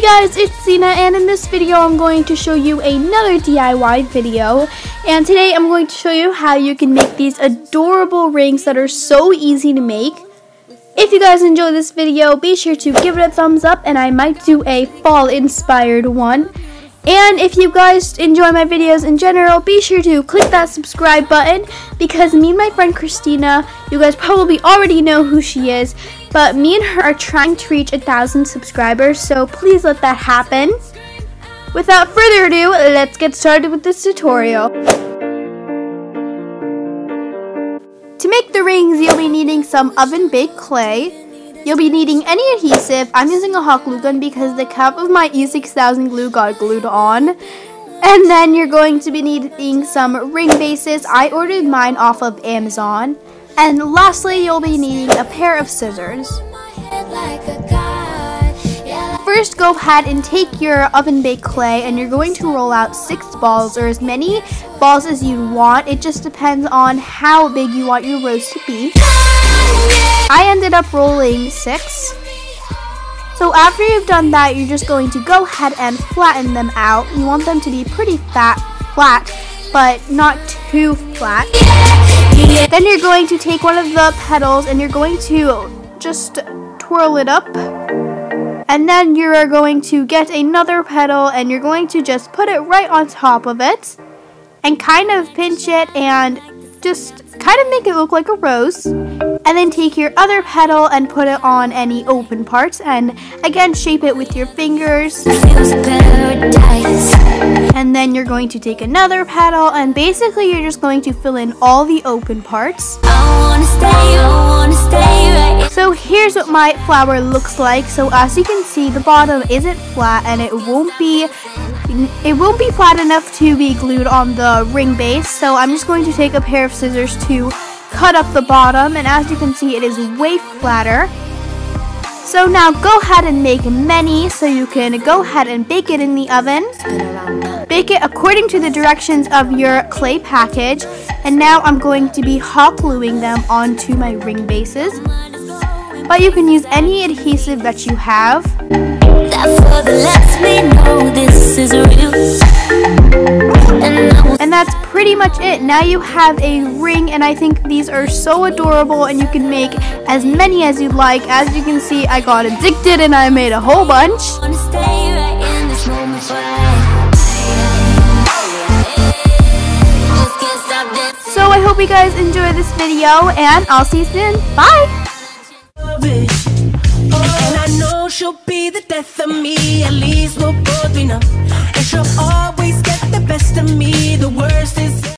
guys, it's Dina, and in this video I'm going to show you another DIY video. And today I'm going to show you how you can make these adorable rings that are so easy to make. If you guys enjoy this video, be sure to give it a thumbs up, and I might do a fall inspired one. And if you guys enjoy my videos in general, be sure to click that subscribe button, because me and my friend KRISTINA, you guys probably already know who she is, but me and her are trying to reach 1,000 subscribers, so please let that happen. Without further ado, let's get started with this tutorial. To make the rings, you'll be needing some oven-baked clay. You'll be needing any adhesive. I'm using a hot glue gun because the cap of my E6000 glue got glued on. And then you're going to be needing some ring bases. I ordered mine off of Amazon. And lastly, you'll be needing a pair of scissors. First, go ahead and take your oven-baked clay, and you're going to roll out 6 balls, or as many balls as you want. It just depends on how big you want your rose to be. I ended up rolling 6. So after you've done that, you're just going to go ahead and flatten them out. You want them to be pretty flat, but not too flat. Then you're going to take one of the petals and you're going to just twirl it up. And then you're going to get another petal and you're going to just put it right on top of it. And kind of pinch it and just kind of make it look like a rose. And then take your other petal and put it on any open parts, and again shape it with your fingers. And then you're going to take another petal, and basically you're just going to fill in all the open parts. So here's what my flower looks like. So as you can see, the bottom isn't flat, and it won't be flat enough to be glued on the ring base. So I'm just going to take a pair of scissors to cut up the bottom, and as you can see, it is way flatter. So now go ahead and make many, so you can go ahead and bake it in the oven. Bake it according to the directions of your clay package. And now I'm going to be hot gluing them onto my ring bases. But you can use any adhesive that you have. And that's pretty much it. Now you have a ring, and I think these are so adorable, and you can make as many as you'd like. As you can see, I got addicted and I made a whole bunch. So I hope you guys enjoy this video, and I'll see you soon. Bye! And I know she'll be the death of me. At least we'll both be numb. And she'll always get the best of me. The worst is